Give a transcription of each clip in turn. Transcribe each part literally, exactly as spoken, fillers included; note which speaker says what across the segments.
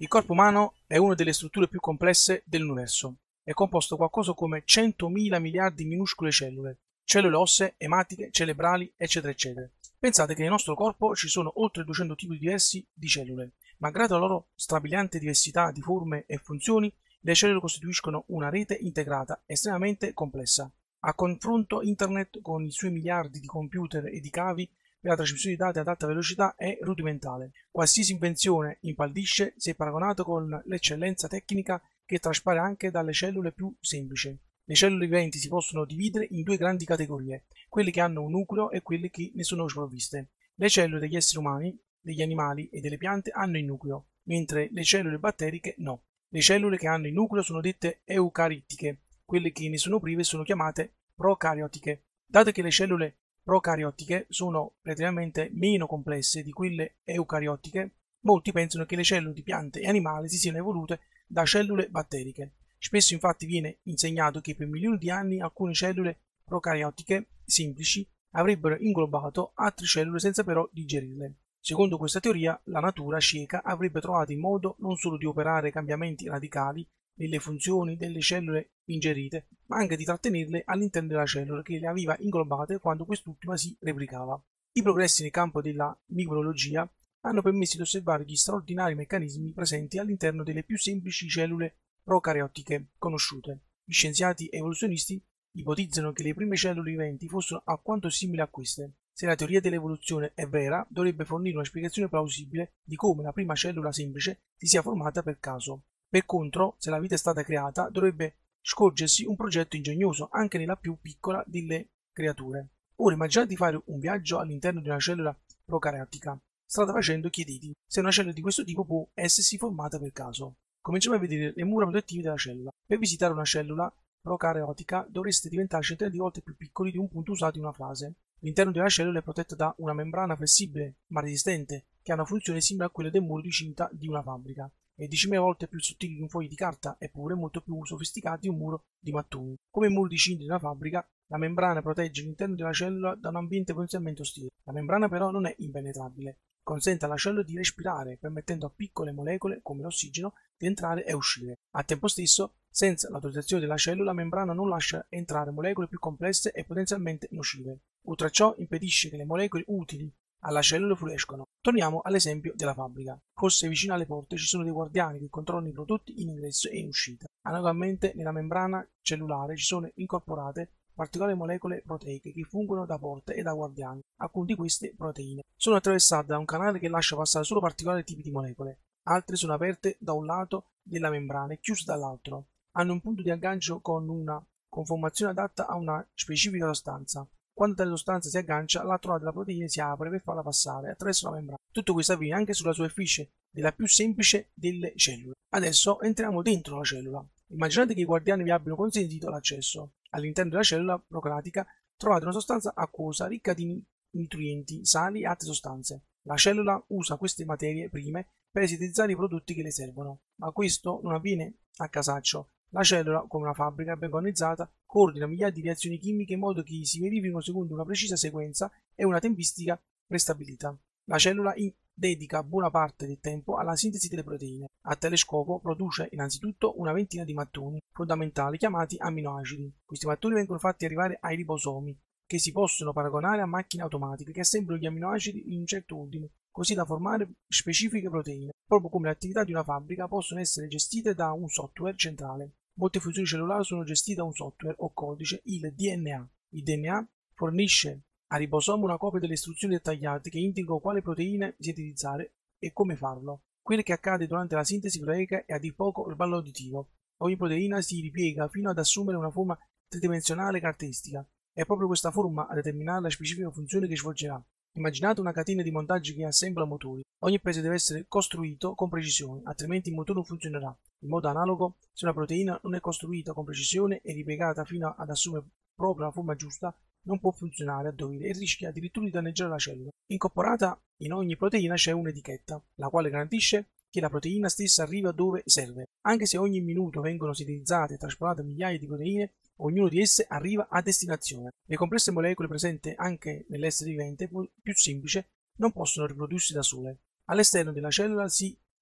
Speaker 1: Il corpo umano è una delle strutture più complesse dell'universo. È composto qualcosa come centomila miliardi di minuscole cellule, cellule ossee, ematiche, cerebrali, eccetera, eccetera. Pensate che nel nostro corpo ci sono oltre duecento tipi diversi di cellule. Malgrado la loro strabiliante diversità di forme e funzioni, le cellule costituiscono una rete integrata estremamente complessa. A confronto, Internet, con i suoi miliardi di computer e di cavi per la trasmissione di dati ad alta velocità, è rudimentale. Qualsiasi invenzione impallidisce se paragonato con l'eccellenza tecnica che traspare anche dalle cellule più semplici. Le cellule viventi si possono dividere in due grandi categorie, quelle che hanno un nucleo e quelle che ne sono sprovviste. Le cellule degli esseri umani, degli animali e delle piante hanno il nucleo, mentre le cellule batteriche no. Le cellule che hanno il nucleo sono dette eucarittiche, quelle che ne sono prive sono chiamate procariotiche. Dato che le cellule procariotiche sono relativamente meno complesse di quelle eucariotiche, molti pensano che le cellule di piante e animali si siano evolute da cellule batteriche. Spesso infatti viene insegnato che per milioni di anni alcune cellule procariotiche semplici avrebbero inglobato altre cellule senza però digerirle. Secondo questa teoria, la natura cieca avrebbe trovato il modo non solo di operare cambiamenti radicali nelle funzioni delle cellule ingerite, ma anche di trattenerle all'interno della cellula che le aveva inglobate quando quest'ultima si replicava. I progressi nel campo della microbiologia hanno permesso di osservare gli straordinari meccanismi presenti all'interno delle più semplici cellule procariotiche conosciute. Gli scienziati evoluzionisti ipotizzano che le prime cellule viventi fossero alquanto simili a queste. Se la teoria dell'evoluzione è vera, dovrebbe fornire una spiegazione plausibile di come la prima cellula semplice si sia formata per caso. Per contro, se la vita è stata creata, dovrebbe scorgersi un progetto ingegnoso anche nella più piccola delle creature. Ora immaginate di fare un viaggio all'interno di una cellula procariotica. Strada facendo chiedete se una cellula di questo tipo può essersi formata per caso. Cominciamo a vedere le mura protettive della cellula. Per visitare una cellula procariotica dovreste diventare centinaia di volte più piccoli di un punto usato in una frase. L'interno della cellula è protetto da una membrana flessibile ma resistente che ha una funzione simile a quella del muro di cinta di una fabbrica. È diecimila volte più sottile di un foglio di carta eppure molto più sofisticato di un muro di mattoni. Come il muro di cinta di una fabbrica, la membrana protegge l'interno della cellula da un ambiente potenzialmente ostile. La membrana però non è impenetrabile. Consente alla cellula di respirare, permettendo a piccole molecole, come l'ossigeno, di entrare e uscire. Al tempo stesso, senza l'autorizzazione della cellula, la membrana non lascia entrare molecole più complesse e potenzialmente nocive. Oltre a ciò, impedisce che le molecole utili alla cellula fluiscono. Torniamo all'esempio della fabbrica. Forse vicino alle porte ci sono dei guardiani che controllano i prodotti in ingresso e in uscita. Analogamente, nella membrana cellulare ci sono incorporate particolari molecole proteiche che fungono da porte e da guardiani. Alcune di queste proteine sono attraversate da un canale che lascia passare solo particolari tipi di molecole. Altre sono aperte da un lato della membrana e chiuse dall'altro. Hanno un punto di aggancio con una conformazione adatta a una specifica sostanza. Quando tale sostanza si aggancia, l'altro lato della proteina si apre per farla passare attraverso la membrana. Tutto questo avviene anche sulla superficie della più semplice delle cellule. Adesso entriamo dentro la cellula. Immaginate che i guardiani vi abbiano consentito l'accesso. All'interno della cellula procariotica trovate una sostanza acquosa ricca di nutrienti, sali e altre sostanze. La cellula usa queste materie prime per sintetizzare i prodotti che le servono, ma questo non avviene a casaccio. La cellula, come una fabbrica ben organizzata, coordina migliaia di reazioni chimiche in modo che si verifichino secondo una precisa sequenza e una tempistica prestabilita. La cellula dedica buona parte del tempo alla sintesi delle proteine. A tale scopo produce innanzitutto una ventina di mattoni fondamentali chiamati amminoacidi. Questi mattoni vengono fatti arrivare ai ribosomi, che si possono paragonare a macchine automatiche che assemblano gli amminoacidi in un certo ordine, così da formare specifiche proteine. Proprio come le attività di una fabbrica possono essere gestite da un software centrale. Molte funzioni cellulari sono gestite da un software o codice, il D N A. Il D N A fornisce al ribosomo una copia delle istruzioni dettagliate che indicano quale proteine sintetizzare e come farlo. Quello che accade durante la sintesi proteica è a dir poco il ballo auditivo. Ogni proteina si ripiega fino ad assumere una forma tridimensionale caratteristica. È proprio questa forma a determinare la specifica funzione che svolgerà. Immaginate una catena di montaggi che assembla motori. Ogni pezzo deve essere costruito con precisione, altrimenti il motore non funzionerà. In modo analogo, se una proteina non è costruita con precisione e ripiegata fino ad assumere proprio la forma giusta, non può funzionare a dovere e rischia addirittura di danneggiare la cellula. Incorporata in ogni proteina c'è un'etichetta, la quale garantisce che la proteina stessa arriva dove serve. Anche se ogni minuto vengono sintetizzate e trasportate migliaia di proteine, ognuna di esse arriva a destinazione. Le complesse molecole presenti anche nell'essere vivente più semplice non possono riprodursi da sole. All'esterno della cellula si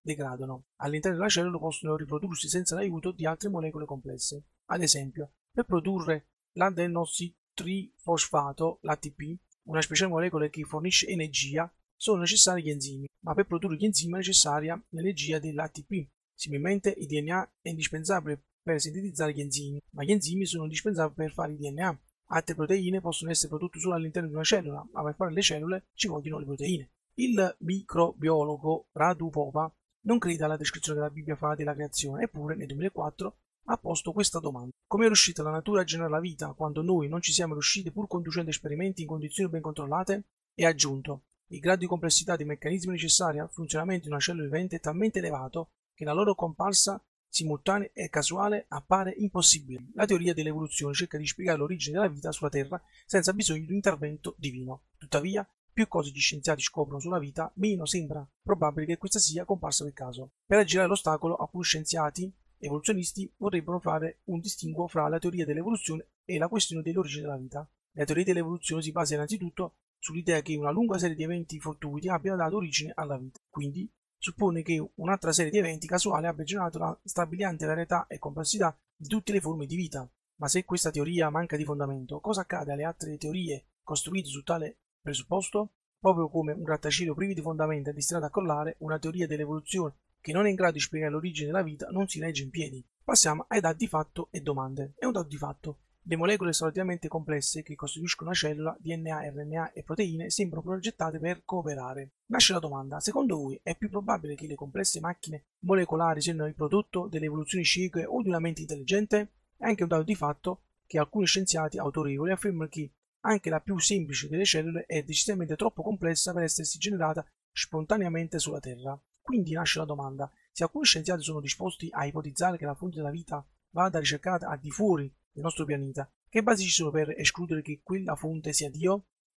Speaker 1: degradano. All'interno della cellula possono riprodursi senza l'aiuto di altre molecole complesse. Ad esempio, per produrre l'adenossitrifosfato, l'A T P, una speciale molecola che fornisce energia, sono necessari gli enzimi, ma per produrre gli enzimi è necessaria l'energia dell'A T P. Similmente, il D N A è indispensabile per sintetizzare gli enzimi, ma gli enzimi sono indispensabili per fare il D N A. Altre proteine possono essere prodotte solo all'interno di una cellula, ma per fare le cellule ci vogliono le proteine. Il microbiologo Radu Popa non crede alla descrizione che la Bibbia fa della creazione, eppure nel duemilaquattro ha posto questa domanda: come è riuscita la natura a generare la vita quando noi non ci siamo riusciti pur conducendo esperimenti in condizioni ben controllate? E ha aggiunto: il grado di complessità dei meccanismi necessari al funzionamento di una cellula vivente è talmente elevato che la loro comparsa simultanea e casuale appare impossibile. La teoria dell'evoluzione cerca di spiegare l'origine della vita sulla Terra senza bisogno di un intervento divino. Tuttavia, più cose gli scienziati scoprono sulla vita, meno sembra probabile che questa sia comparsa per caso. Per aggirare l'ostacolo, alcuni scienziati evoluzionisti vorrebbero fare un distinguo fra la teoria dell'evoluzione e la questione dell'origine della vita. La teoria dell'evoluzione si basa innanzitutto sull'idea che una lunga serie di eventi fortuiti abbia dato origine alla vita. Quindi suppone che un'altra serie di eventi casuali abbia generato la strabiliante varietà e complessità di tutte le forme di vita. Ma se questa teoria manca di fondamento, cosa accade alle altre teorie costruite su tale presupposto? Proprio come un grattacielo privo di fondamenta è destinato a crollare, una teoria dell'evoluzione che non è in grado di spiegare l'origine della vita non si regge in piedi. Passiamo ai dati di fatto e domande. È un dato di fatto: le molecole straordinariamente complesse che costituiscono una cellula, D N A, R N A e proteine, sembrano progettate per cooperare. Nasce la domanda: secondo voi è più probabile che le complesse macchine molecolari siano il prodotto delle evoluzioni cieche o di una mente intelligente? È anche un dato di fatto che alcuni scienziati autorevoli affermano che anche la più semplice delle cellule è decisamente troppo complessa per essersi generata spontaneamente sulla Terra. Quindi nasce la domanda: se alcuni scienziati sono disposti a ipotizzare che la fonte della vita vada ricercata al di fuori del nostro pianeta, che basi ci sono per escludere che quella fonte sia Dio?